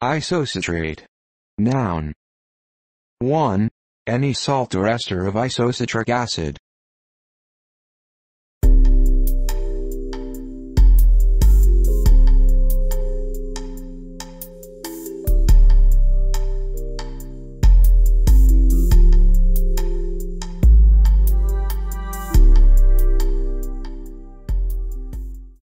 Isocitrate. Noun. 1. Any salt or ester of isocitric acid.